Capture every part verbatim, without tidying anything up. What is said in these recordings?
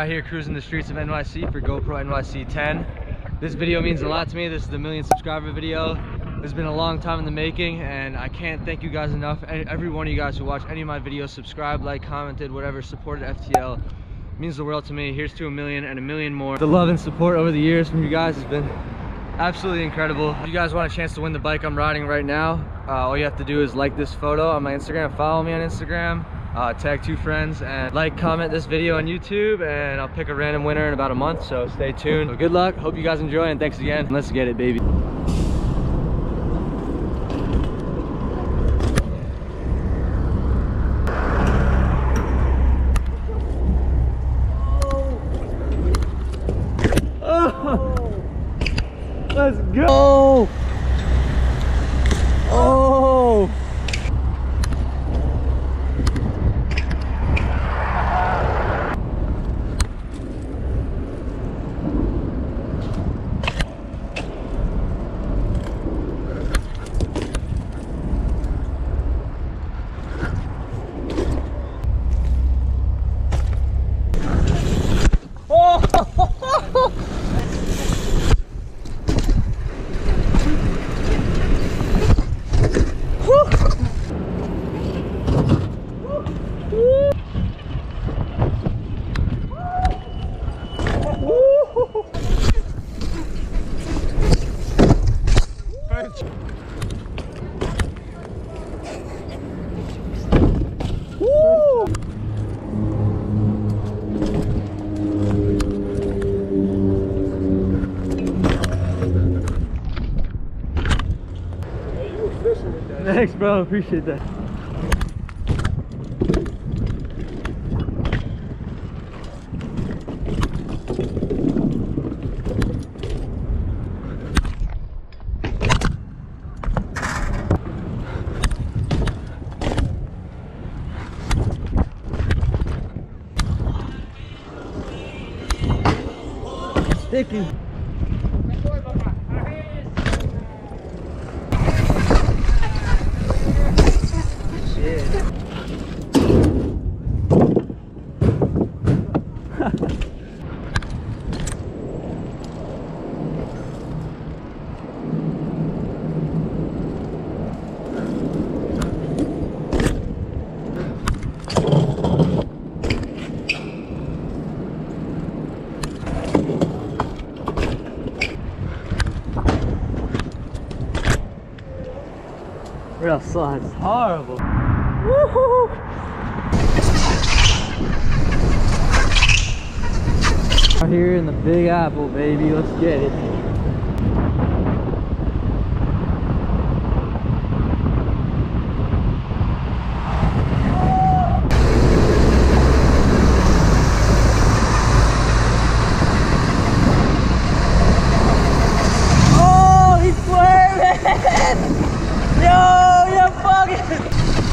out here cruising the streets of N Y C for GoPro N Y C ten. This video means a lot to me. This is the million subscriber video. It's been a long time in the making, and I can't thank you guys enough. Every one of you guys who watched any of my videos, subscribed, liked, commented, whatever, supported F T L. It means the world to me. Here's to a million and a million more. The love and support over the years from you guys has been absolutely incredible. If you guys want a chance to win the bike I'm riding right now, uh, all you have to do is like this photo on my Instagram, follow me on Instagram, uh, tag two friends, and like, comment this video on YouTube, and I'll pick a random winner in about a month, so stay tuned. So good luck, hope you guys enjoy, and thanks again. Let's get it, baby. Let's go! Oh! Oh! Thanks, bro. Appreciate that. Sticky. Real slides, horrible. Woohoo! Out here in the Big Apple, baby, let's get it. Oh, he's swerving! Yo, you're fucking...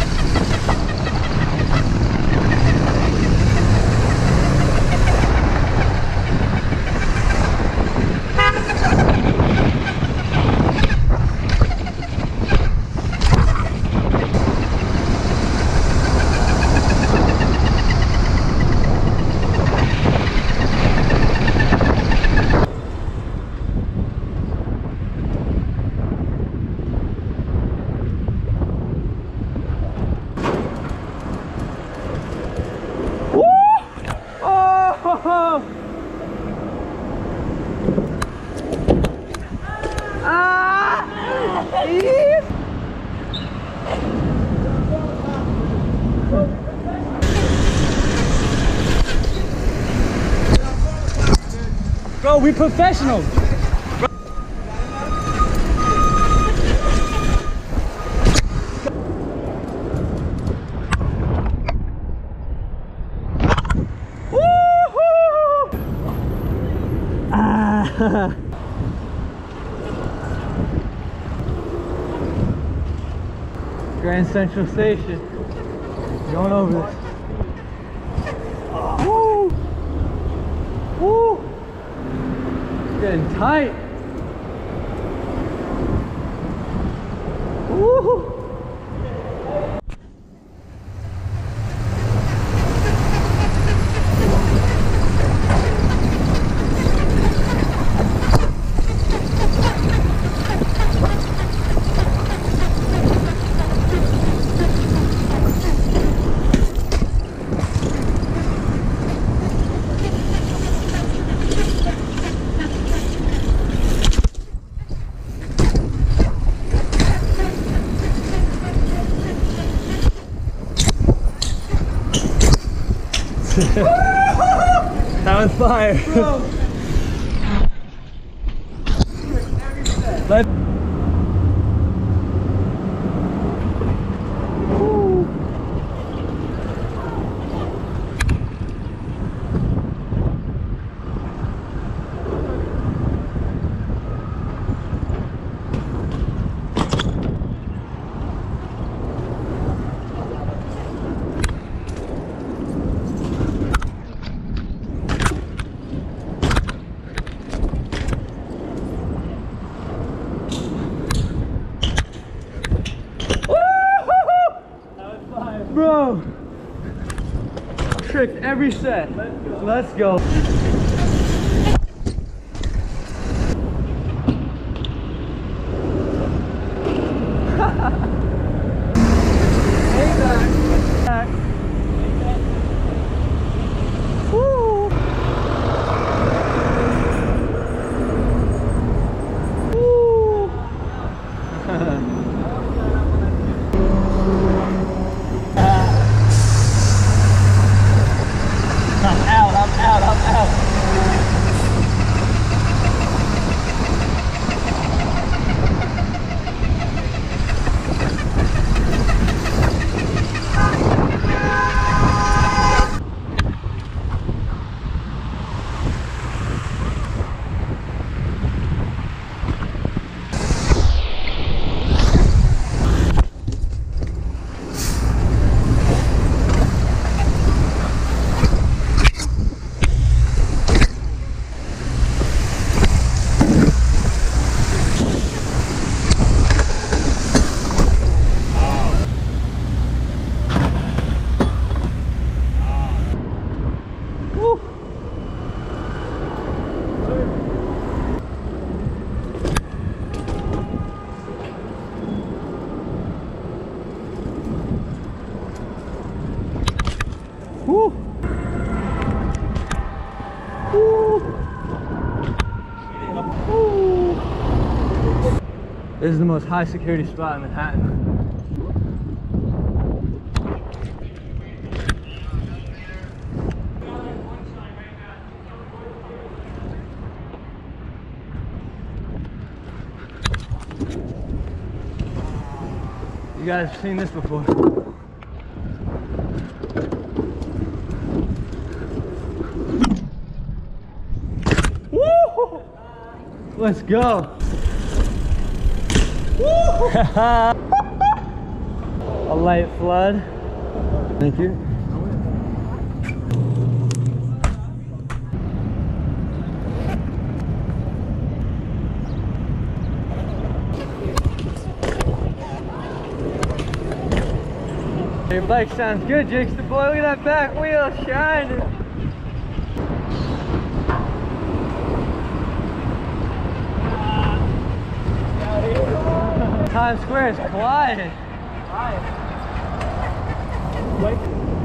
Bro, we professionals. Ah. Grand Central Station. Going over this. Woo! Woo! Getting tight. Woo! That was fire. Let Bro, tricked every set. Let's go. Let's go. Hey back. Back. Woo. Woo. I'm out, I'm out, I'm out. Woo. Woo. Woo. This is the most high security spot in Manhattan. You guys have seen this before. Woo! Let's go. A light flood. Thank you. Your bike sounds good, Jakes the boy. Look at that back wheel shining. Times Square is quiet. Quiet. Wait.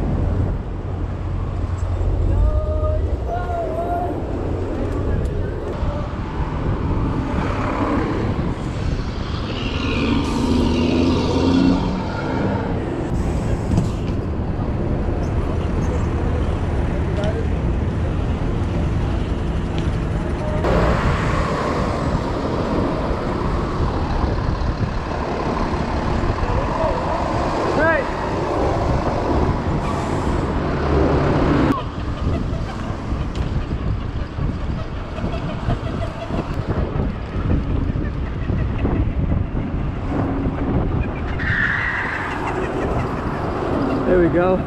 There we go.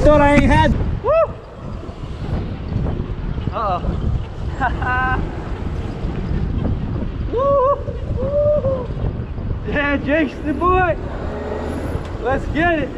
thought I ain't had. Woo! Uh oh. Woo! Yeah, Jake's the boy. Let's get it.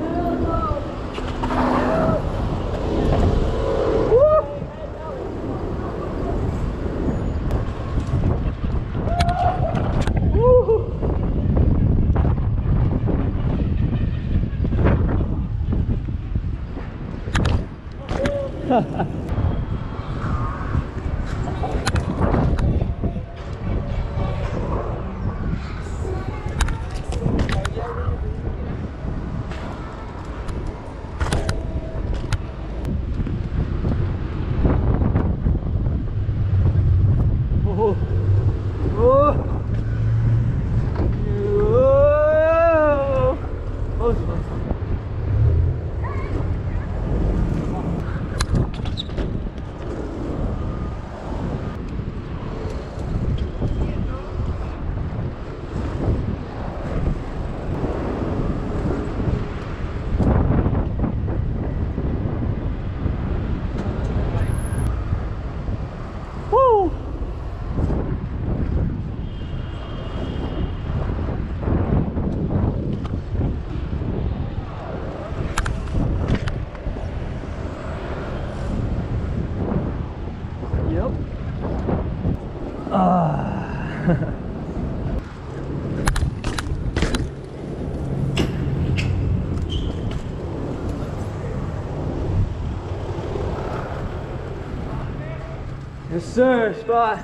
Yes, sir, spot.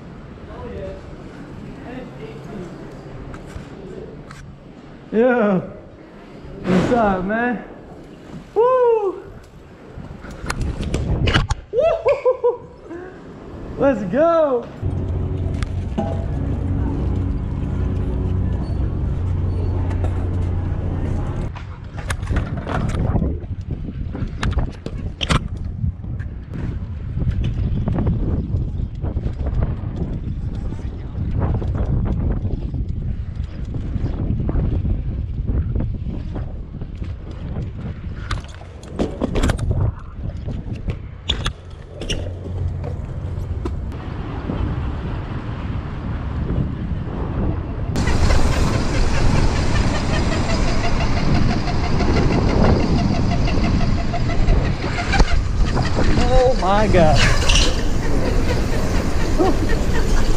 Yo, what's up, man? Woo! Woo! Let's go! Oh my God.